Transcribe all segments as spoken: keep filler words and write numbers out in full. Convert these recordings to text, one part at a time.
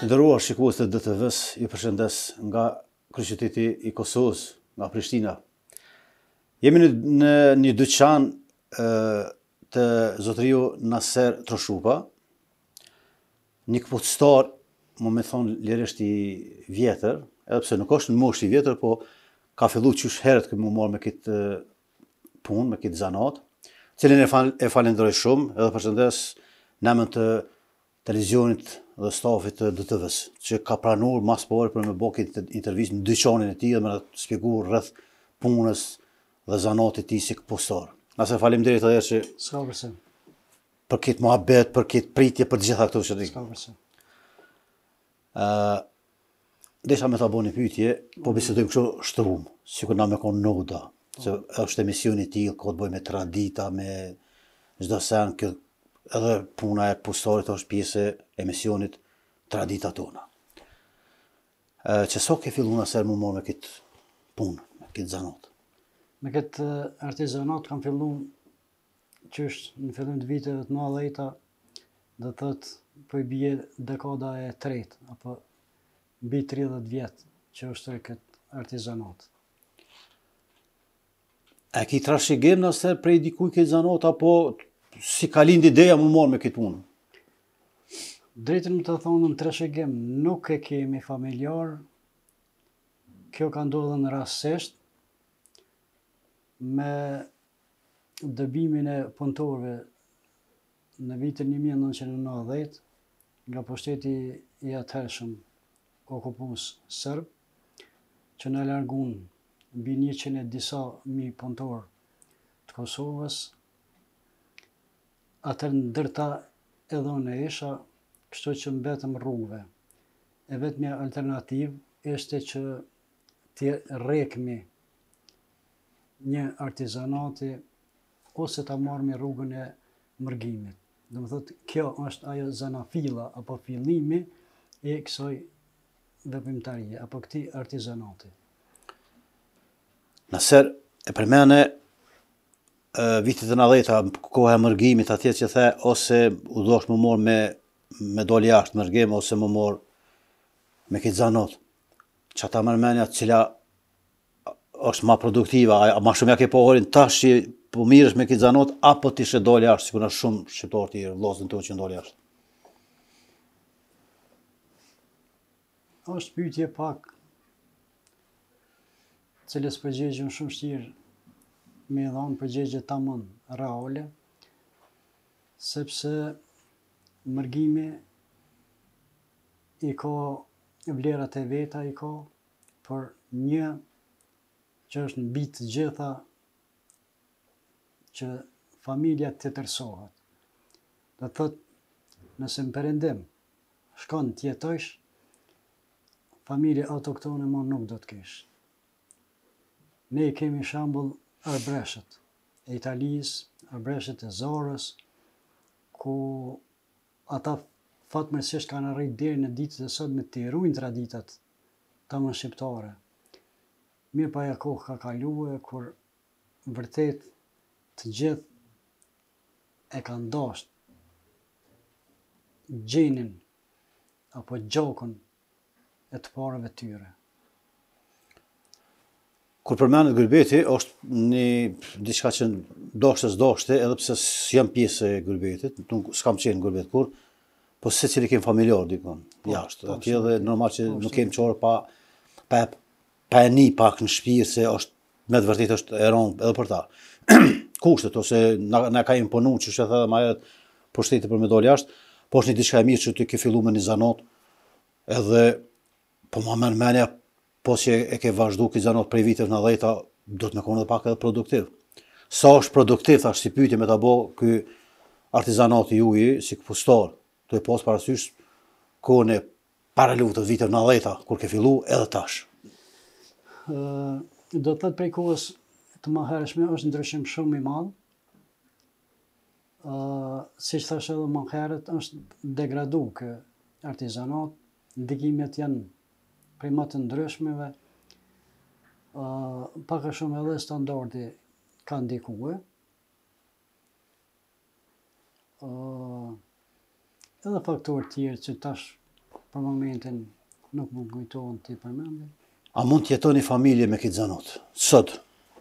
Të nderuar shikues të D T V-s, ju përshëndes nga kryeqyteti i Kosovës, nga Prishtina. Jemi në, në një dyqan të zotëriu Naser Troshupa, një këpucëtar, më me thonë lirisht i vjetër, edhe pse nuk është në moshë i vjetër, po ka fillu qysh herët këtë më marrë me këtë punë, me këtë zanat, cilin e, fal, e falenderoj shumë, edhe përshëndes në emër të televizionit dhe stafit të D T V-s, që ka pranuar mas pari për me bë këtë intervistë në dyqanin e tij dhe me na shpjeguar rreth punës dhe zanatit të tij si këpucëtar. Nëse faleminderit edhe që s'ka përse. Për këtë muhabet, për këtë pritje, për të gjitha këto që di. S'ka përse. Uh, Desha me ta bëni pyetje, po bisedojmë kështu shtrum, sikur na me kon noda, se është emisioni i tillë, ka të bëjë me tradita, me çdo sen, kjo edhe puna e këpucëtarit është pjesë e emisionit Tradita tona. Uh, që so ke fillu Naser më marrë me këtë punë, me këtë zanat? Me këtë artizanat kam fillu që është në fillim të viteve të nëntëdhjetë, dhe thot po i bie dekada e tretë, apo mbi tridhjetë vjet që është këtë artizanat. A ki trashëgim Naser prej dikuj këtë zanat, apo si ka lind ideja më marrë me këtë punë? Drejtën më të thonë në trashëgim nuk e kemi familjar, kjo ka ndodhur në rastësisht, me dëbimin e punëtorëve në vitin një mijë e nëntëqind e nëntëdhjetë nga pushteti i atëhershëm okupues serb, që na largun mbi njëqind e disa mijë punëtor të Kosovës. Atër ndërta edhe unë isha, kështu që mbetëm rrugëve. E vetmja alternativë ishte që të rrekmi një artizanati ose ta marrëmi rrugën e mërgimit. Do më thotë, kjo është ajo zanafilla apo fillimi i kësaj veprimtarie apo këtij artizanati. Naser e përmene uh, vitet e nëntëdhjetë, koha e mërgimit atje që the, ose u dosh më morë me, me doli jashtë mërgim, ose më morë me këtë zanat. Që ata mërmenja cila është ma produktiva, a ma shumë ja ke pohorin tash që po mirësh me këtë zanat, apo ti shë doli jashtë, sikur na shumë shqiptarë të vllazën tonë që ndoli jashtë? Është pyetje pak cilës përgjigjen shumë vështirë me dhënë përgjigje tamam reale, sepse mërgimi i ka vlerat e veta, i ka, por një që është mbi të gjitha që familja të tërsohet. Dhe thot, nëse në perëndim shkon të jetojsh, familje autoktone më nuk do të kesh. Ne kemi shembull arbreshët e Italisë, arbreshët e Zarës, ku ata fatmirësisht kanë arritur deri në ditët e sotme të ruajnë traditat tamam shqiptare. Mirë pa ja kohë ka kaluar, kur vërtet të gjithë e kanë dashur gjenin apo gjakun e të parëve tyre. Kur përmenet Gërbeti, është një diçka që dashte s'dashte, edhe pse s'jam pjesë e Gërbetit, nuk s'kam qenë në Gërbet kur, po se cili kem familjar dikon jashtë. Atje edhe normal që nuk kem çorë pa pa pa e një pak në shtëpi, se është me të vërtetë është e rëndë edhe për ta. Kushtet ose na, na ka imponuar, që është edhe më herët pushteti për me dal jashtë, po është një diçka e mirë që ti ke filluar me një zanat, edhe po më merr mendja, po që e ke vazhdu këtë zanat prej viteve nëntëdhjetë, do të më konë edhe pak edhe produktiv. Sa është produktiv, thash si pyetje me ta bë ky artizanati juaj si këpucëtar, do e pas parasysh kohën e para luftës viteve nëntëdhjetë, kur ke fillu edhe tash. Uh, do të thot prej kohës të mëhershme është ndryshim shumë i madh. Uh, si që thash edhe më herët, është degradu kë artizanat, ndikimet janë prej më të ndryshmeve, uh, pak a shumë edhe standardi ka ndikue. Uh, edhe faktorë tjerë që tash për momentin nuk më kujtohen ti përmendje. A mund të jetoni familje me këtë zanot? Sot?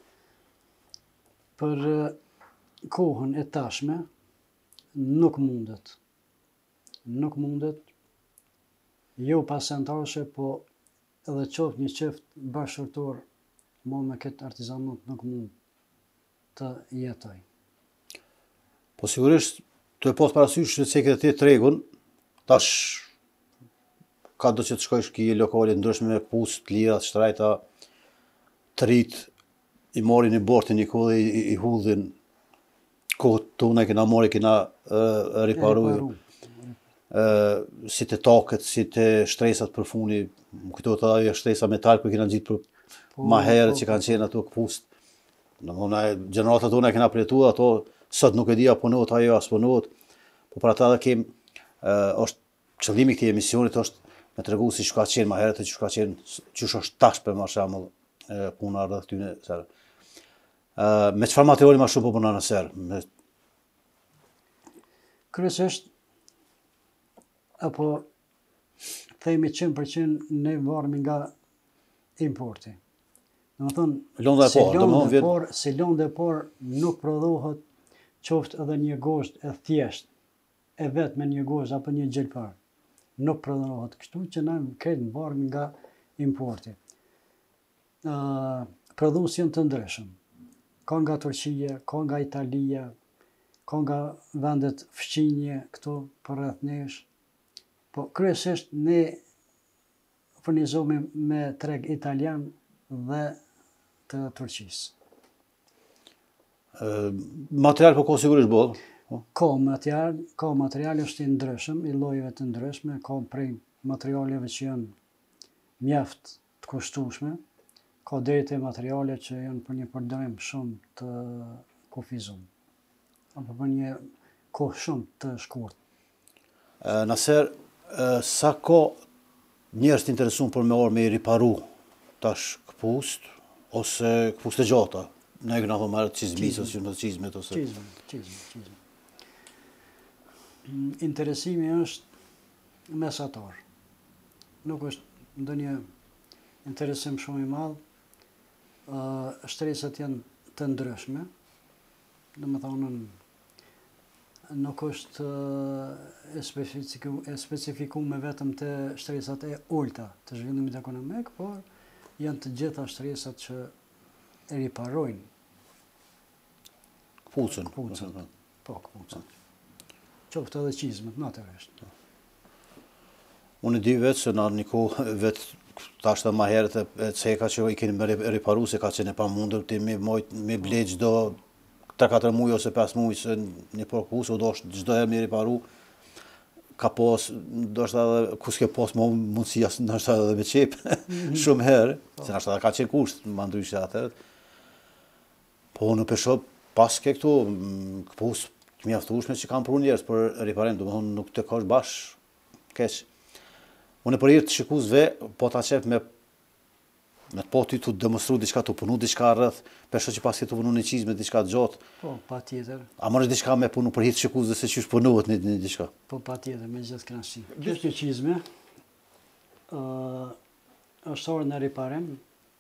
Për eh, kohën e tashme, nuk mundet. Nuk mundet, jo pasentashe, po edhe qoftë një çift bashkëtorë, mo me këtë artizanat nuk mund të jetoj. Po sigurisht, të e pas parasysh që se këtë ti tregun, tash ka do që të shkojsh ki lokale ndryshme me pusë, të lira, të shtrajta, të rritë, i morin i bortin, i kodhe, i, i hudhin, kohët tona i kena mori, kena uh, riparu, uh, si të takët, si të shtresat për funi, më kujtohet ajo shtresa metal, për kena gjitë për ma herë që kanë qenë ato këpust. Në mëna, gjeneratat tona i kena përjetu, ato sot nuk e di a punohet ajo, as punohet, po për ata dhe kem, uh, është qëllimi këti emisionit është me të regu si që ka qenë ma herët, që ka qenë, që është tash për ma shamull, puna rrëth tyne sërë. Uh, me qëfar materiali ma shumë po puna në sërë? Me... Kryesisht, apo themi cent përqind ne varmi nga importi. Në më thonë, Lënda e si parë, lëndë domethënë e vjen- parë, si lëndë e parë nuk prodhohet qoftë edhe një gozhd e thjesht, e vetë me një gozhd apo një gjelpar. Nuk prodhohet. Kështu që na kretë varmi nga importi. Uh, Prodhues janë të ndryshëm. Ka nga Turqia, ka nga Italia, ka nga vendet fqinje këtu për rreth nesh. Po kryesisht ne furnizohemi me treg italian dhe të Turqisë. Uh, material po ko sigurisht bodh. Ka material, ka material është i ndryshëm, i llojeve të ndryshme, ka prej materialeve që janë mjaft të kushtueshme, ka deri te materiale që janë për një përdorim shumë të kufizuar, apo për një kohë shumë të shkurtë. Uh, Naser, uh, sa ko njerëz të interesuar për me orë me i riparu tash këpust, ose këpust e gjata? Ne e këna thëmë marë qizmis, ose që në qizmet, ose... Qizme, qizme, qizme. Interesimi është mesatar. Nuk është ndonjë interesim shumë i madh. Uh, shtresat janë të ndryshme. Domethënë nuk është uh, e specifiku, e specifikuar vetëm te shtresat e ulta të zhvillimit ekonomik, por janë të gjitha shtresat që e riparojnë Këpucën. këpucën. Po, këpucën. Qoftë edhe qizmet, natyrisht. Unë e di vetë se në një kohë vetë tash të ma herët e ceka që i keni me riparu se ka qenë e pa mundër ti me, me ble gjdo tre katër muj ose pesë muj se një por këpusë, o do është gjdo herë me riparu, ka pos, do është edhe, ku s'ke pos më mundësia, do është edhe me qepë, shumë herë, se nështë edhe ka qenë kusht, më ndryshë atërët. Po në pesho, pas ke këtu, këpusë të mjaftueshme që kanë pru njerës për riparim, do më thonë nuk të kosh bashkë keq. Unë e për irë të shikuzve, po ta qep me me të po ty të demonstru diçka, të punu diçka rrëth, pesho që pas ke të punu në qizme diçka të gjatë. Po, pa tjetër. A mërë diçka me punu për hitë shikuzve se që është punuhet një, një diçka? Po, pa tjetër, me gjithë kënaqësi. Gjithë një qizme, uh, është orë në riparim,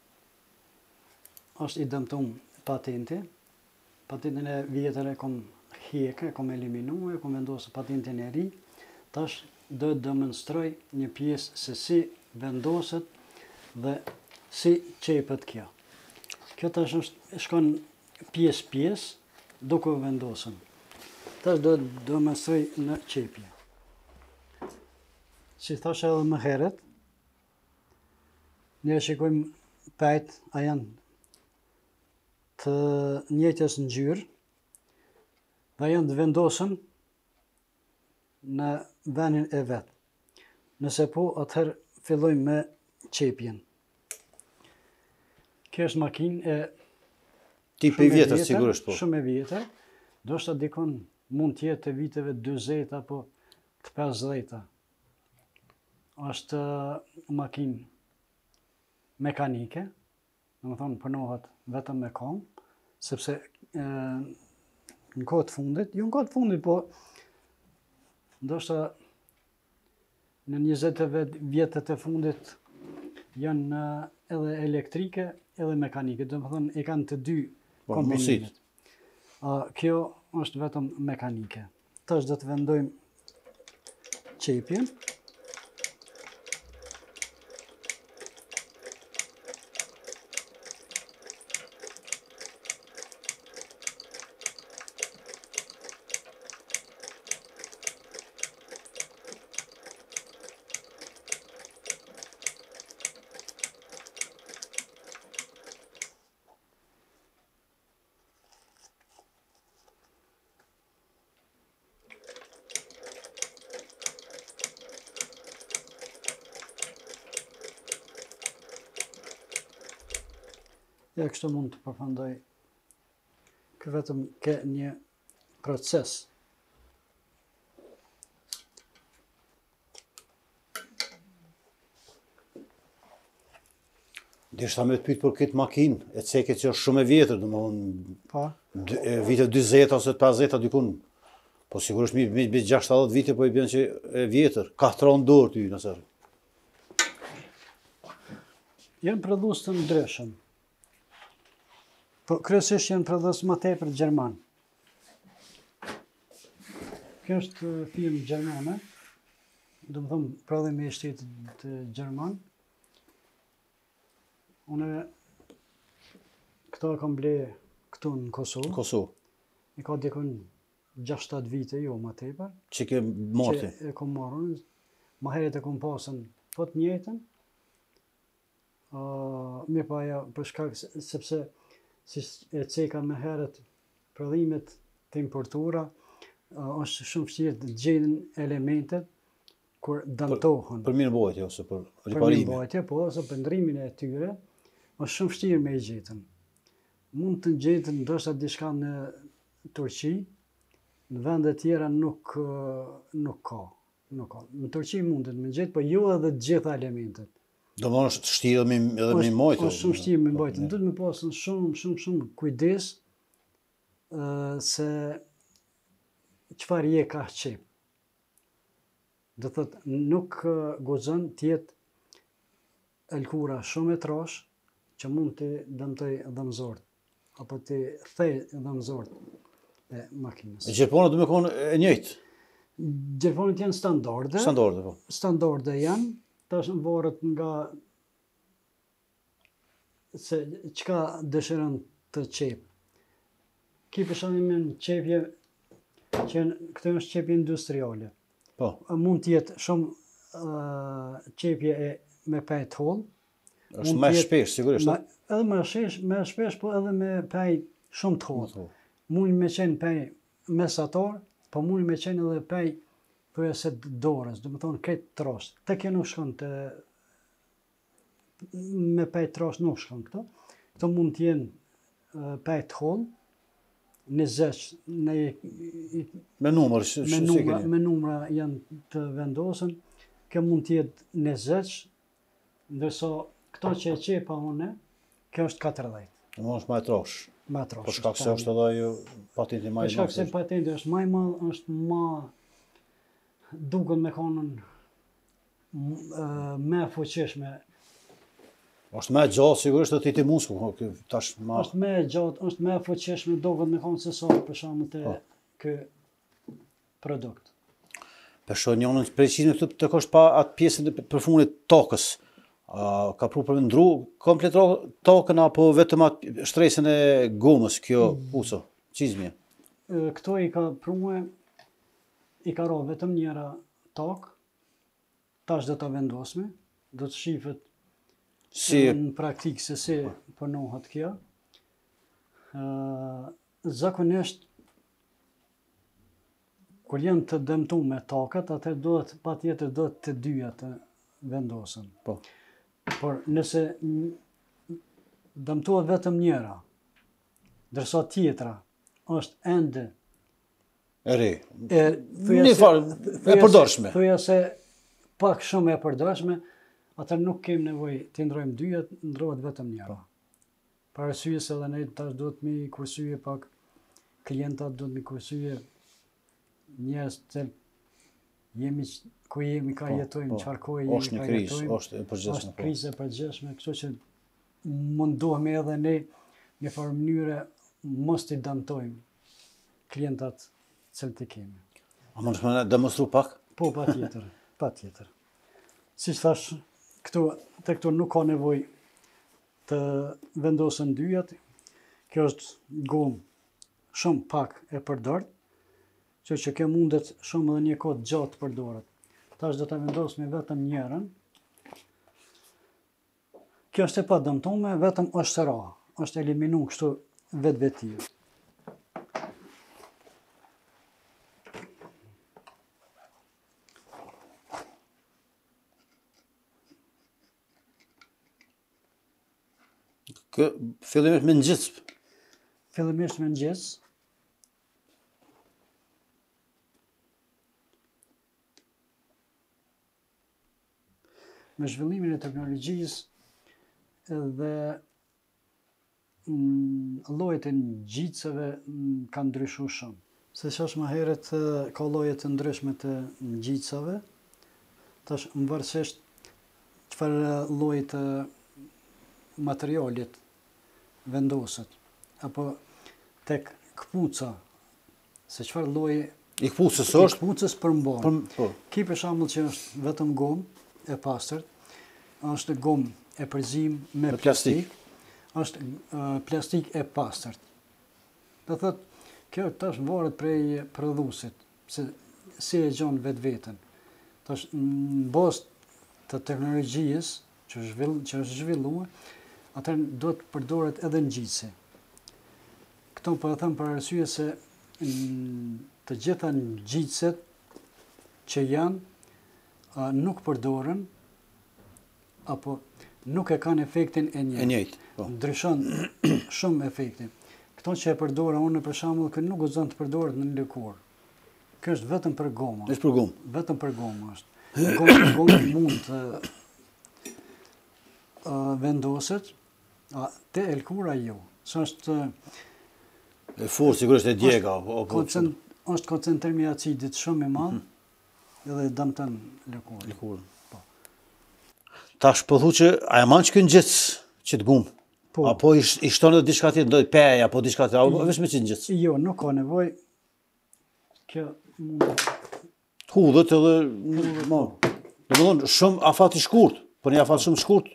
është i dëmtum patenti, patentin e vjetër e kom hjeke, e kom eliminu, e kom vendosë patentin e ri, tash do të demonstroj një pjesë se si vendoset dhe si qepet kjo. Kjo tash është shkon pjesë pjesë, duke u vendosën. Tash do të demonstroj në qepje. Si thash edhe më herët, ne shikojmë pajt, a janë të njëjtës ngjyrë, dhe janë të vendosën në venin e vetë. Nëse po, atëherë fillojmë me qepjen. Kjo është makinë e Tipi i vjetër, sigurisht po. Shumë e vjetër, do shta dikon mund tjetë të viteve dyzet apo të pesëdhjetë. Është makinë mekanike, në më thonë përnohet vetëm me kom, sepse e, në kohët fundit, jo në kohët fundit, po ndoshta në njëzet vjetët e fundit janë edhe elektrike edhe mekanike, do më thënë e kanë të dy kombinimet. Kjo është vetëm mekanike. Tash do të vendojmë qepjen. Ja, kështu mund të përfundoj. Kë vetëm ke një proces. Deshta me të pyet për këtë makinë, e ceket që është shumë e vjetër, domethënë Pa. vite dyzet ose pesëdhjetë dikun. Po sigurisht mi me gjashtëdhjetë vite po i bën që e vjetër, katron dorë ty nëse. Janë prodhues të ndryshëm. Po kryesisht janë prodhues më tepër gjerman. Kjo është firmë gjermane, do të thonë prodhimi i shtetit gjerman. Unë këto e kam ble këtu në Kosovë. Kosovë. I ka dikun gjashtëdhjetë vite, jo më tepër. Që ke marrë. Që e kam marrën. Më herët e kam pasën po të njëjtën. Uh, mirë pa ja, për shkak sepse si e ceka me herët prodhimet të importura, uh, është shumë vështirë të gjejnë elementet kur dëmtohen. Për mirëmbajtje ose për Për riparimin. mirëmbajtje, po, ose për ndrimin e tyre, është shumë vështirë me i gjetën. Mund të gjetën ndoshta diçka në Turqi, në vende tjera nuk uh, nuk ka, nuk ka. Në Turqi mundet me gjetë, po jo edhe të gjitha elementet. Do më është vështirë edhe me edhe me mbajtje. Është shumë vështirë me mbajtje. Duhet me pasën shumë, shumë, shumë kujdes uh, se çfarë je ka qep. Do thotë nuk uh, guxon të jetë lkura shumë e trash që mund të dëmtoj dhëmzort apo të thej dhëmzort e makinës. E Gjerponët do me konë e njëjtë. Gjerponët janë standarde. Standarde po. Standarde janë. Tash varet nga se çka dëshiron të qep. Ki për shembull qepje që këto është qepje industriale. Po. Mund të jetë shumë uh, qepje e me pejt holl. Është më shpesh sigurisht. Ma, edhe më shpesh, më shpesh po edhe me pej shumë të holl. Mund me qenë pej mesatar, po mund me qenë edhe pej përse dorës, do të thonë këtë trosh. Te kjo nuk shkon të me pej trosh nuk shkon këto. Këto mund të jenë uh, pej të holl, në zesh, në me numër, sh, me numra, me numra janë të vendosën. Kjo mund të jetë në zesh, ndërsa këto që e qepa une, kjo është katërdhjetë. Do është më e trosh. Më e trosh. Po shkak se është edhe ajo patenti më e madhe. Po shkak se patenti është më e madh, është më duket me konën me fuqishme. Është më gjatë sigurisht të ti musku, tash më është më gjatë, është më fuqishme, duket me konën se sa për shembull te ky produkt. Për shonjonën precizme këtu të kosh pa atë pjesën e përfundit tokës. Uh, ka pru për ndru komplet tokën apo vetëm atë shtresën e gomës kjo puco, qizmje? Këto i ka prue, i ka ro vetëm njëra tokë, tash do të vendosme, do të shifet si... në praktikë se si përnohet kjo. Uh, zakonisht, kur janë të dëmtuar tokët, atë do të patjetër do të dyja të vendosen. Po. Por nëse dëmtohet vetëm njëra, ndërsa tjetra është ende e re, e, një farë e përdorshme. Thuja se pak shumë e përdorshme, atër nuk kem nevojë të ndrojmë dyja, ndrohet vetëm njëra. Për arsye se edhe ne tash duhet mi kursye pak klientat, duhet mi kursye njerëz të jemi ku jemi ka jetojmë, po. çfarë kohe jemi Është një ka krizë, jetojmë. është e përgjithshme, Është po. krizë e përgjithshme, kështu që mundohemi edhe ne në farë mënyre mos t'i dëmtojmë klientat cilët i kemi. A mund të më demonstru pak? Po, pa tjetër, pa tjetër. Si që thash, këtu, te këtu nuk ka nevoj të vendosën dyjat. Kjo është gomë shumë pak e përdorët, që që kjo mundet shumë edhe një kohë gjatë të përdorët. Tash do të vendosme vetëm njërën. Kjo është e pa dëmtume, vetëm është ra, është eliminu kështu vetë vetiju. Kë fillimisht me ngjitës. Fillimisht me ngjitës. Me zhvillimin e teknologjisë edhe llojet e ngjitësve kanë ndryshuar shumë. Se që është më herët ka lloje të ndryshme të ngjitësve, tash më varësisht çfarë lloji të materialit vendoset, apo tek këpuca, se çfarë lloji I këpucës i është? këpucës përmban. Për, po. Ki për shembull që është vetëm gomë e pastërt, është gomë e përzim me Me plastik. plastik, është uh, plastik e pastërt. Do thotë, kjo tash varet prej prodhuesit, se si e gjon vetveten. Tash në bazë të teknologjisë që është zhvill, që është zhvilluar, atëherë do të përdoret edhe ngjitësi. Këto po e them për arsye se n, të gjitha ngjitëset që janë a, nuk përdoren apo nuk e kanë efektin e njëjtë. E njëjtë, po. Ndryshon shumë efektin. Këto që e përdora unë për shembull që nuk guxon të përdoret në lëkurë. Kjo është vetëm për goma. Është për gomë. Vetëm për gomë është. Gomë, gomë mund të uh, vendoset, a, te elkura jo. Së është E fortë sigurisht e djega. Apo, koncent, është koncentrim i acidit shumë i madh, edhe dëmton lëkurën. Lëkurën. Tash po thu që a e man që kënë ngjitës që të gumë? Po. Apo i, sh- i shton edhe diçka tjetër, ndonjë peja apo diçka tjetër, apo vetëm që ngjitës? Jo, nuk ka nevojë. Kjo mund Hudhët edhe, mo, do më thonë shumë afat i shkurt, për një afat shumë shkurt.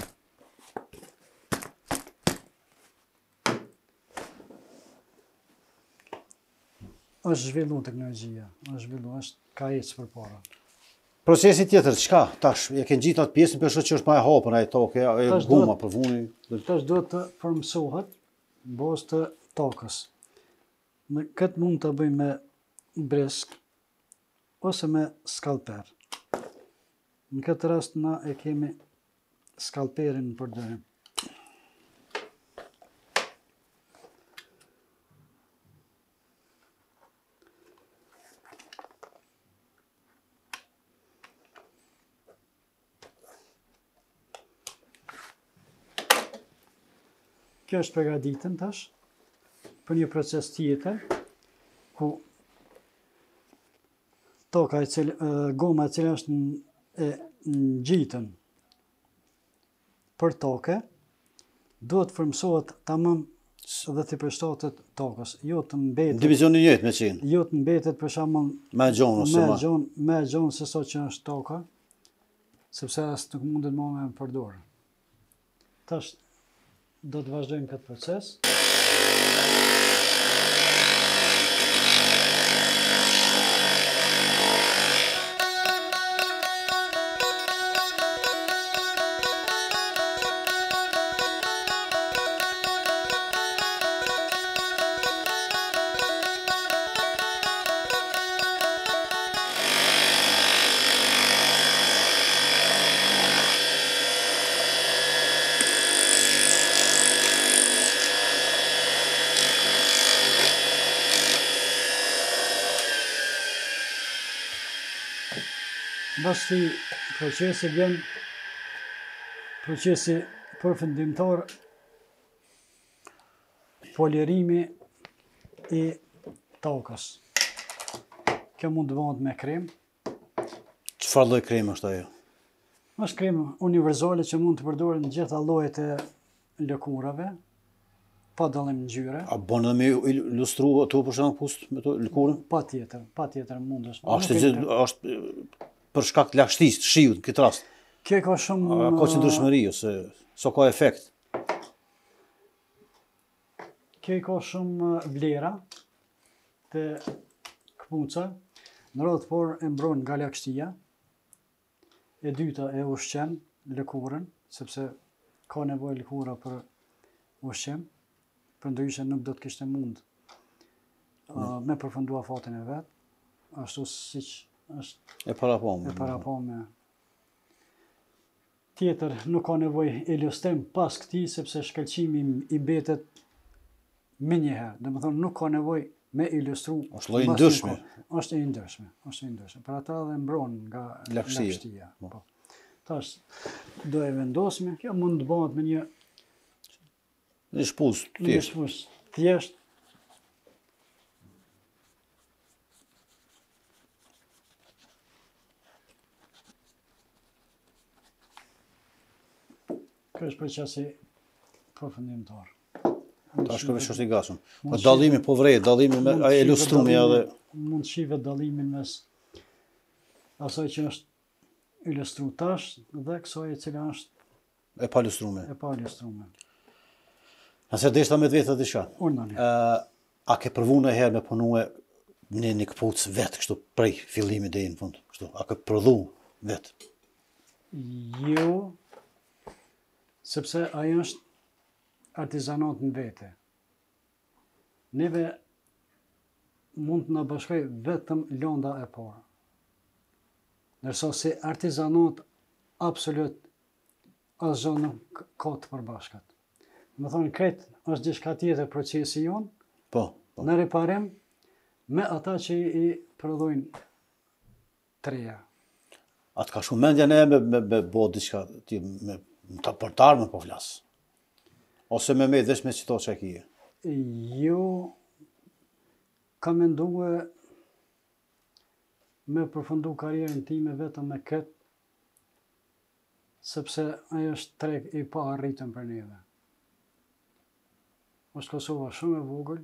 është zhvilluar teknologjia, është zhvilluar, është ka ecë përpara. Procesi tjetër, çka? Tash, e ke ngjitur atë pjesën për shkak që është më e hapur ai tokë, e Tash guma duhet- për vuni. Tash duhet të formsohet në bazë të tokës. Në këtë mund të bëjmë me bresk ose me skalper. Në këtë rast na e kemi skalperin në përdorim. Kjo është përgatitën tash për një proces tjetër, ku toka e cilë, e, goma e cilë është në, e ngjitën për toke, duhet formsohet tamam dhe të përshtatet tokës, jo të mbetet, Divizioni i njëjtë me qenë. jo të mbetet për shembull Me gjonë ose me ma. gjon, me gjon se sa që është toka, sepse as nuk mundet më me përdorë. Tash do të vazhdojmë këtë proces. Mbas këtij procesi vjen procesi përfundimtar, polirimi i tokës. Kjo mund të bëhet me krem, Çfarë lloj kreme është ajo? Është kremë universale që mund të përdoret në gjitha llojet e lëkurave, pa dallim ngjyre. A bën edhe me ilustru ato për shembull pust me to lëkurën? Patjetër, patjetër mundesh. A është gjithë është për shkak të lagështisë, të shiut në këtë rast? Kjo ka shumë A ka qëndrueshmëri ose so ka efekt? Kjo ka shumë vlera të këpunca, në radhë por e mbron nga lagështia. E dyta e ushqen lëkurën, sepse ka nevojë lëkura për ushqim, përndryshe nuk do të kishte mund uh, me përfundua fatin e vet, ashtu siç është E parapomë. e parapome. Tjetër, nuk ka nevojë ilustrim pas këtij, sepse shkëlqimi i mbetet më njëherë. Domethënë nuk ka nevojë me ilustru. Është lloj mbas një ndryshme. kohë. Është i ndryshme, është i ndryshme. Për ata dhe mbron nga Lagështia. lagështia. Po. Tash do e vendosme. Kjo mund të bëhet me një Një shpuz të një thjeshtë. shpuz thjesht. Kjo është për qasi përfundimtar. Tash kërveç është i gatshëm. Po dallimi po vrej, dallimi me ai ilustrumi edhe Mund të shihet dallimin mes asaj që është ilustru tash dhe kësaj e cila është e pa ilustrume. e pa ilustruar. Nëse deshta me vetë diçka. Urnani. Ë, a ke provuar ndonjëherë me punue në një këpucë vetë kështu prej fillimit deri në fund, kështu. A ke prodhu vetë? Jo, sepse ajo është artizanat në vete. Neve mund të na bashkoj vetëm lënda e parë. Ndërsa si artizanat absolut asgjë nuk ka të përbashkët. Më thonë, kretë është diçka tjetër procesi jonë, Po, po. në riparim, me ata që i prodhojnë treja. Atë ka shumë mendja ne me, me, me bo diçka ti me me ta portar me po flas. Ose me me vesh me çito që kije. Jo, kam menduar me përfundu karrierën time vetëm me këtë, sepse ajo është treg i pa arritën për neve. Është Kosova shumë e vogël,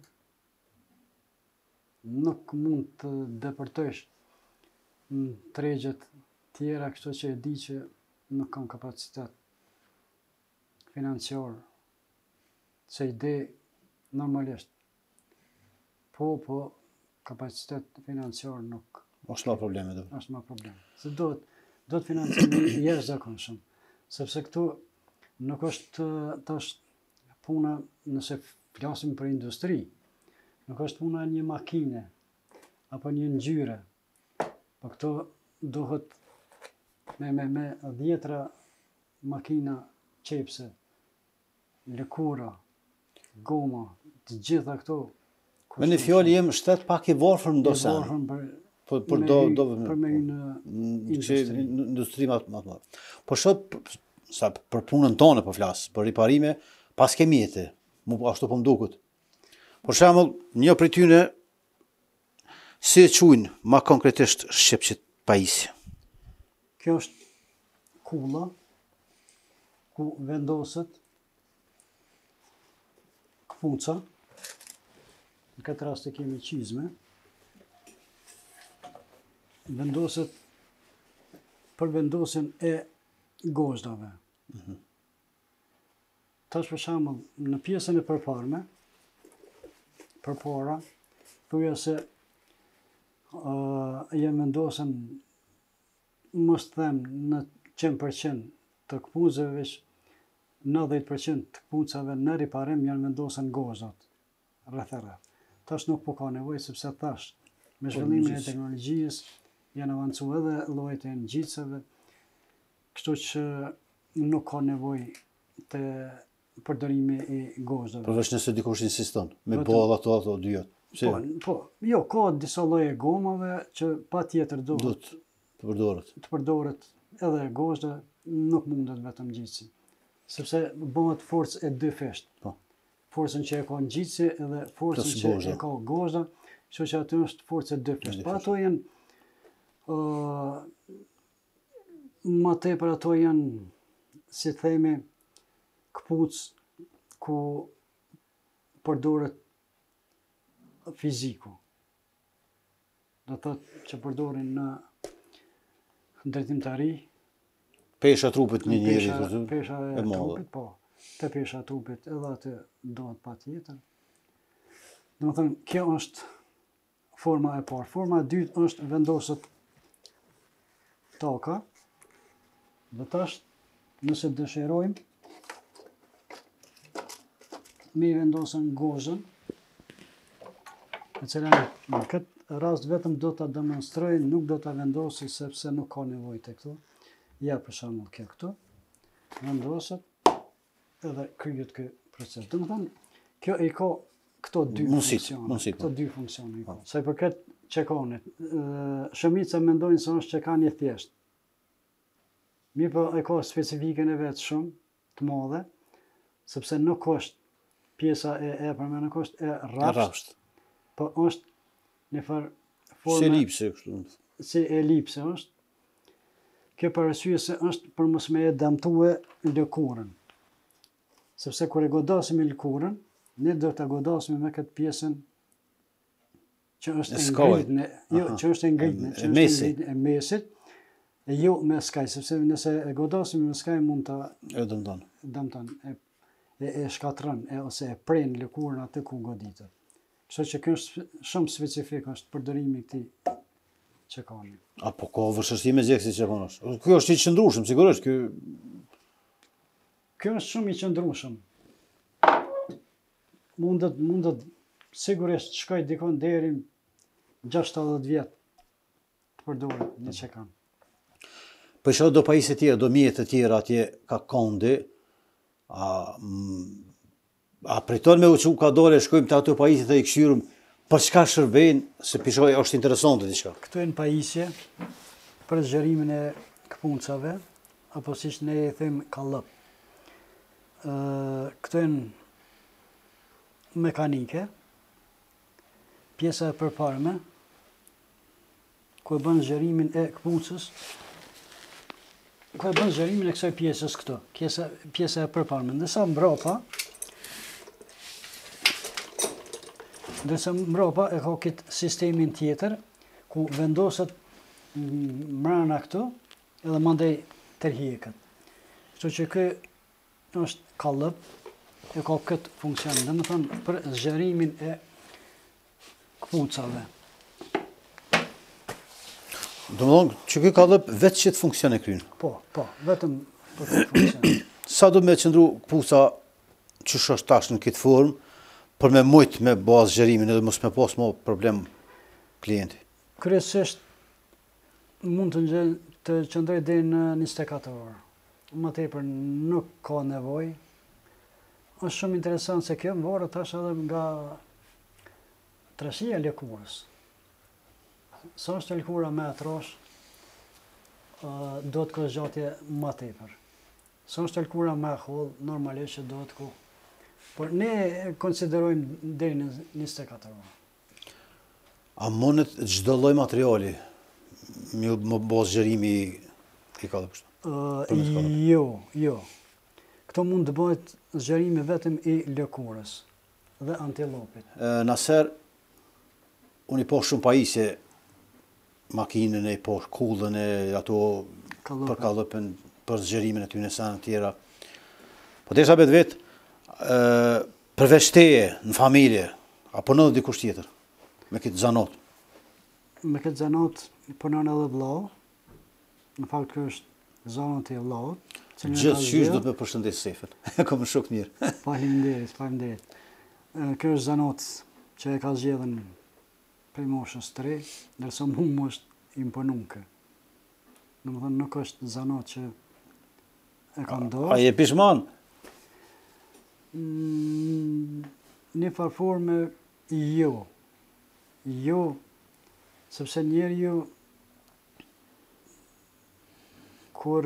nuk mund të depërtosh në tregjet tjera, kështu që e di që nuk kam kapacitet financiar, se i de normalisht. Po, po, kapacitet financiar nuk Mos ka probleme do. është më problem. Se do të do të financimi i jashtëzakonshëm, sepse këtu nuk është tash puna, nëse flasim për industri, nuk është puna e një makine apo një ngjyre. Po këto duhet me me me dhjetra makina qepse, lëkura, goma, të gjitha këto. Me një fjalë jem shtet pak i varfër në do i sen. varfër për Po për me do hy- do për me hy në industri, industri më më më. Po shoh sa për punën tonë po flas, për riparime pas ke mjete. Mu ashtu po mduket. Për shembull, një prej tyre si e quajnë më konkretisht shqipçit pajisje. Kjo është kulla ku vendoset këpunca, në këtë rast e kemi qizme, vendoset për vendosjen e gozhdave. Tash për shembull, në pjesën e përparme, përpara, thuja se uh, jem vendosen, mos them në njëntëqind përqind të këpunzave, veç nëntëdhjetë përqind të këpuncave në riparim janë vendosen gozdat, rreth e rreth. Tash nuk po ka nevojë, sepse tash me zhvillimin e teknologjisë janë avancuar edhe llojet e ngjitsave, kështu që nuk ka nevojë të përdorimi i gozhdave. Përveç nëse dikush insiston me Vetëm- bo edhe ato ato dy jot. Pse Po, po, jo, ka disa lloje gomave që patjetër do duhet të përdoret. të përdoret edhe gozhda, nuk mundet vetëm ngjitsi. Sepse bëhet forcë e dy fesht. Po. Forcën që e ka ngjitsi edhe forcën Plus që gozhda. e ka gozhda, kështu që aty është forcë e dy fesht. dy Po fesht. ato janë ë Ma tepër ato janë, si themi, këpuc ku përdoret fiziku. Do thotë që përdorin në ndërtimtari, Pesha trupit një njeri, pesha, kështu, pesha e e madhe. trupit, po, te pesha e trupit edhe atë dohet pa tjetër. Do të thënë, kjo është forma e parë. Forma e dytë është vendosët taka, dhe tash, nëse dëshirojmë, mi vendosën gozën, e cila në këtë rast vetëm do ta demonstroj, nuk do ta vendosi sepse nuk ka nevojë të këtu. Ja për shembull kjo këtu, vendoset edhe kryet ky proces. Do të thonë, kjo i ka këto dy Mundësit, funksione, mundësit, këto po. dy funksione i ka. Sa i përket çekanit, shumica mendojnë se është çekan i thjeshtë. Mirë po e ka specifikën e vetë shumë të madhe, sepse nuk është pjesa e epërme, nuk është e rrafsht, Rrafsht. po është në farë Si forme, elipse, kështu. si elipse është. Kjo për arsye se është për mos me e damtue lëkurën. Sepse kur e godasim lëkurën, ne do ta godasim me këtë pjesën që është E e skajit. ngritne, jo, Aha. që është e ngritne, E- që e është mesi. e ngritne, e mesit, e jo me skaj, sepse nëse e godasim me skaj mund ta E dëmton. damton, e, e, e shkatron, e, ose e pren lëkurën atë ku goditet. Kështu që kjo është shumë specifik, është përdorimi i këtij çekani. Apo ka vështirësi me zgjeksi që konosh. Ky është i qëndrueshëm, sigurisht, ky Kjo është shumë i qëndrueshëm. Mundet, mundet sigurisht shkoj dikon deri gjashtadhjetë vjet të përdoret një çekan. po isha do pajisje tjera, do mjetë të tjera atje ka kondi, a, mm, a priton me u që ka dole, shkojmë të ato pajisje të i këshyrëm, për çka shërbejnë, se pishoj është interesante diçka. Këtu e në pajisje për zgjerimin e këpuncave, apo siç ne e them kallëp. Ë, Këtu e në mekanike, pjesa e përparme, ku e bën zgjerimin e këpuncës, ku e bën zgjerimin e kësaj pjesës këtu, pjesa, pjesa e përparme. Ndërsa mbrapa, ndërsa mbrapa e ka këtë sistemin tjetër, ku vendoset mrena këtu, edhe mandej tërhiqet. Kështu që ky është kallëp, e ka këtë funksion, dhe më thënë për zgjerimin e këpuncave. Do më thonë që ky ka dhëp vetë që të funksion e kryn. Po, po, vetëm për këtë funksion. Sa do me qëndru këpuca që është tash në këtë formë, për me mujt me bazë zgjerimin edhe mos me pas mo problem klienti. Kryesisht mund të, ngjel, të qëndroj deri në njëzet e katër orë. Më tepër nuk ka nevojë. Është shumë interesant se kjo varet tash edhe nga trashësia e lëkurës. Sa është lëkura me atrosh, uh, do të ka zgjatje më tepër. Sa është lëkura me holl, normalisht që do të ku. Por ne konsiderojmë deri në njëzet e katër orë. A mundet çdo lloj materiali me më bazë zgjerimi i, i ka kështu? Uh, Për me skallëp. jo, jo. Këto mund të bëhet zgjerimi vetëm i lëkurës dhe antilopit. Naser, unë i po shumë pajisje makinën e po kullën e ato Kallëpin. për kallëpën, për zgjerimin e ty në sanë tjera. Po të isha bet vetë, përveç teje, në familje, apo në dhe dikush tjetër, me këtë zanot. Me këtë zanot punon edhe vllau. Në fakt ky është zanot i vllaut. cilin e ka Gjithë qysh zgjedhur. do të me përshëndes sefen. E kom në shok mirë. Faleminderit, faleminderit. Ë, Ky është zanot që e ka zgjedhën prej moshës të re, ndërsa mu më është imponuar. Domethënë nuk është zanot që e ka A ndosht. je pishman? Mm, Një farforme jo. Jo, sepse njeriu kur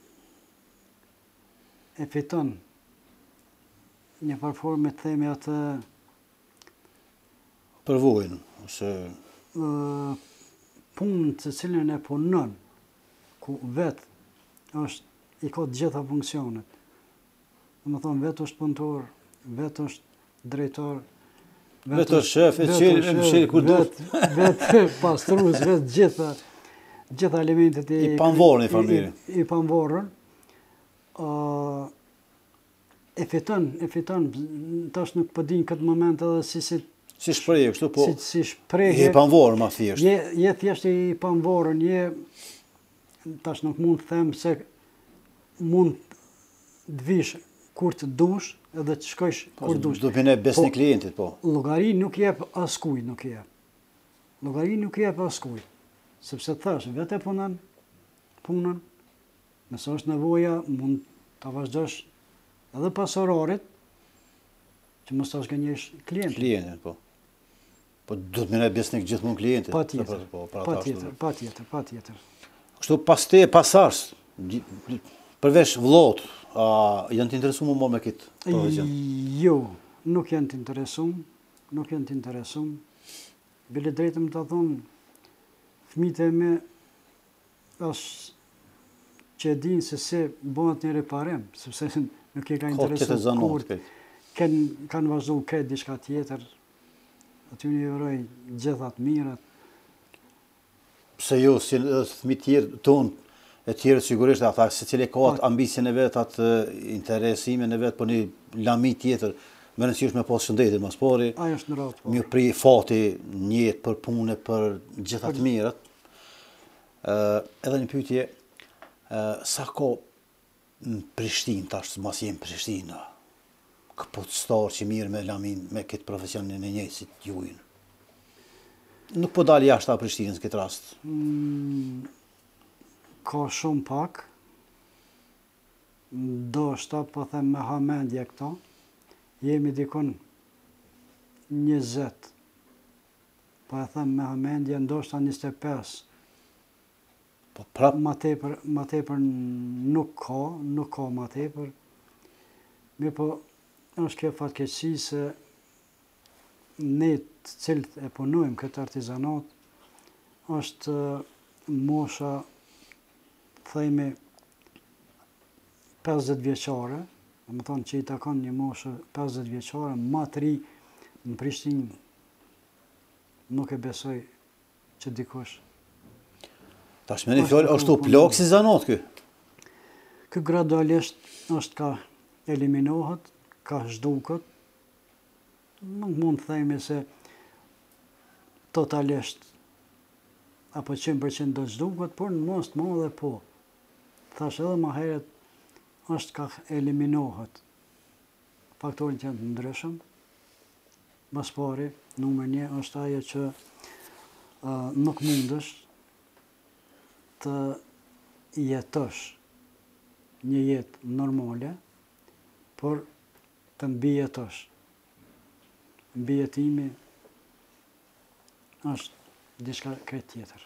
e fiton një farforme të themi atë Përvojnë, ose ë, punën të cilën e punon, ku vetë është i ka të gjitha funksionet. Më thonë, vetë është punëtor, vetë është drejtor, vetë është shef, e qelë, e mshirë kur du. Vetë pastrus, vetë gjitha, gjitha elementet i... I panvorën i familje. I, i panvorën. Uh, e fiton, e fiton, tash nuk përdin këtë moment edhe si si... Si shprejhe, kështu po... Si, si shprejhe... I panvorën, ma thjesht. Je, je thjesht i panvorën, je... Tash nuk mund të them se mund të vish kur të dush edhe të shkojsh kur dush. Do pine besni po, klientit, po. Llogari nuk jep askuj, nuk jep. Llogari nuk jep askuj. Sepse thash, vete punon, punën, nëse është nevoja, mund ta vazhdosh edhe pas orarit, që mos ta shgënjesh klientin. Klientin, po. Po do të pine besnik gjithmonë klientit. Pa tjetër, pa tjetër, pa tjetër, pa tjetër. Kështu pas te, pas ars, përveç vllot, a janë të interesuar më me këtë profesion? Jo, nuk janë të interesuar, nuk janë të interesuar. Bile drejtëm të thonë, fëmijët e me është që e dinë se se bëhet një reparem, sepse nuk e ka interesuar kur, kanë vazhdu këtë diçka tjetër, aty një uroj gjithat mirat. Pse jo, si fëmijët tjerë tonë, e tjerë sigurisht, ata se cili ka atë ambicien e vetë, atë interesimin e vetë, për një lami tjetër, me nësirsh me pas shëndetit mas pari, ajo është në ratë, po. Mjë pri fati njët për punë, për gjithat mirat. Edhe një pyetje, sa ko në Prishtinë, tash mas jenë Prishtinë, këpët starë që mirë me lamin, me këtë profesionin e njësit jujnë? Nuk po dalë jashtë a Prishtinës këtë rast? Mm, ka shumë pak. Do shta po them me hamendje këto. Jemi dikon njëzet. Po e them me hamendje ndoshta njëzet e pesë. Po prap? Ma tepër, ma tepër nuk ka, nuk ka ma tepër. Mirë po, është kjo fatkeqësi se ne të cilët e punojmë këtë artizanat, është mosha, thejme, pesëdhjetë vjeqare, dhe më thonë që i takon një moshë pesëdhjetë vjeqare, ma të ri në Prishtinë, nuk e besoj që dikush. Tash me një fjallë, është u plakë si zanat kë? Kë gradualisht është ka eliminohet, ka zhdukët, nuk mund të thejme se totalisht apo qind përqind do të zhdukët, por në mos të madhe po. Thash edhe ma heret është ka eliminohet faktorin që janë të ndryshëm. Mas pari, numër një është ajo që uh, nuk mundesh të jetosh një jetë normale, por të mbijetosh. Mbijetimi është diçka krejt tjetër.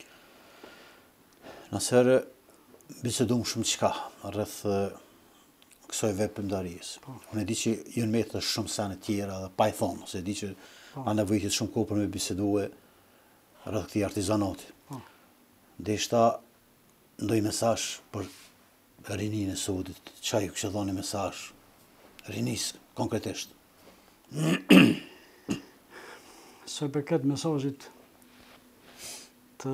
Nësërë, bisedum shumë qka rrëth kësoj veprimtarisë. Po. Unë e di që jënë me të shumë sene tjera dhe pa i thonë, se e di që po. A nevojit shumë kohë për me bisedue rrëth këti artizanati. Po. Dhe ishta ndoj mesazh për rinin e Sudit, qaj kështë dhoni mesazh rinis, konkretisht. Se për këtë mesazhit të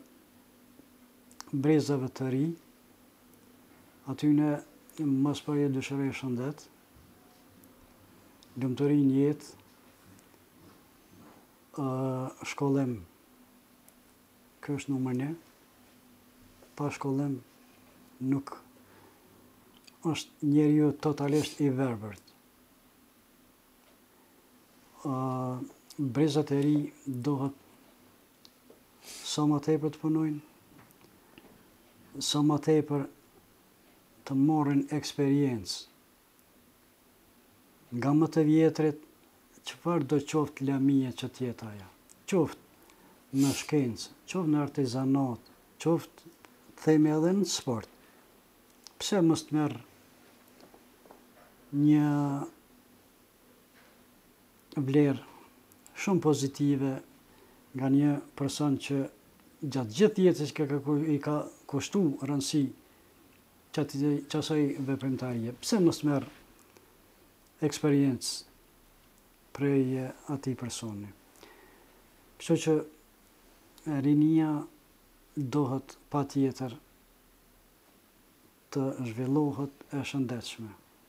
brezave të ri, atyne mas përje dëshërej shëndet, lumëtëri një jetë, uh, shkollim, kjo është numër një, pa shkollim nuk është njeriu totalisht i verbërt. Uh, brezat e ri dohet sa ma tepër të punojnë, sa ma tepër të marrin eksperiencë. Nga më të vjetrit, çfarë do qoftë lamije që tjetë aja. Qoftë në shkencë, qoftë në artizanat, qoftë themi edhe në sport. Pse mos të merr një vlerë shumë pozitive nga një person që gjatë gjithë jetës i ka kushtu rëndësi qasaj veprimtarie. Pse mos merr eksperiencë prej atij personi? Kështu që rinia dohet patjetër të zhvillohet e shëndetshme.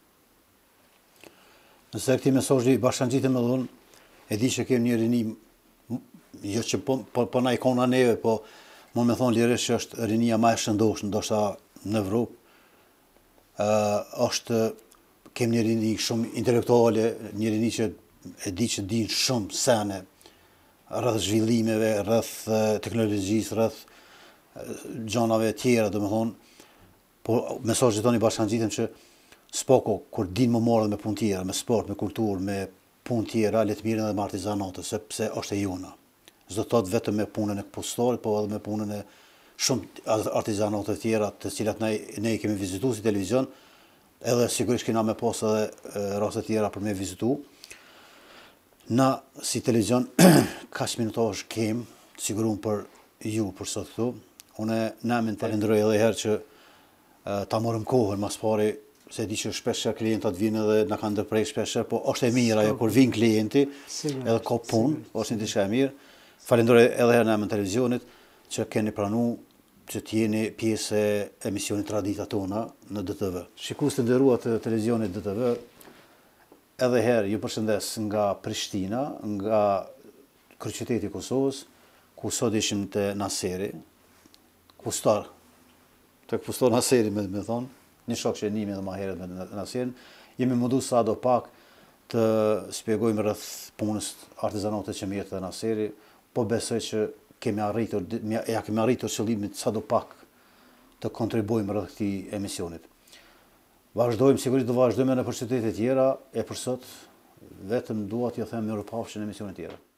Nëse këti mesazhi bashkangjitem me dhun, e di që kemi një rini, jo që po, po, po na i kona neve, po mund me thonë lirisht që është rinia ma e shëndoshë, ndoshta në Evropë. Uh, është, kemi një rini shumë intelektuale, një rini që e di që din shumë sene, rreth zhvillimeve, rreth teknologjisë, rreth gjanave tjera, do me thonë, po mesazhi toni bashkangjitem që spoko, kur din më marrë me punë tjera, me sport, me kulturë, me punë tjera, le të mirën edhe me artizanatë, sepse është e jona. S'do thot vetëm me punën e postorit, po edhe me punën e shumë artizanatë tjera, të cilat ne, ne i kemi vizitu si televizion, edhe sigurisht kena me pas edhe raste tjera për me vizitu. Na, si televizion, kaq minutash kem, sigurum për ju, për sot këtu. Une namin të falenderoj edhe herë që uh, ta morëm kohën, mas pari, se di që shpesher klientat vinë edhe na kanë ndërprej shpesher, po është e mirë ajo kur vinë klienti, edhe ka punë, është një diçka e mirë. Falenderoj edhe herë në emrin e televizionit që keni pranu që t'jeni pjesë e emisionit Tradita tona në D T V. Shikues të nderuar të televizionit D T V, edhe herë ju përshëndes nga Prishtina, nga kryeqyteti i Kosovës, ku sot ishim te Naseri, kustar, tek kustar Naseri me, me thonë, një shok që e njimi edhe ma heret me Naserin. Jemi mundu sa do pak të spjegojmë rreth punës artizanate që mirë të Naseri, po besoj që kemi arritur, ja kemi arritur qëllimit sa do pak të kontribuojmë rreth këtij emisionit. Vazhdojmë, sigurisht do vazhdojmë në për qytete tjera, e për sot vetëm dua t'ju them mirëpafshim në emisione tjera.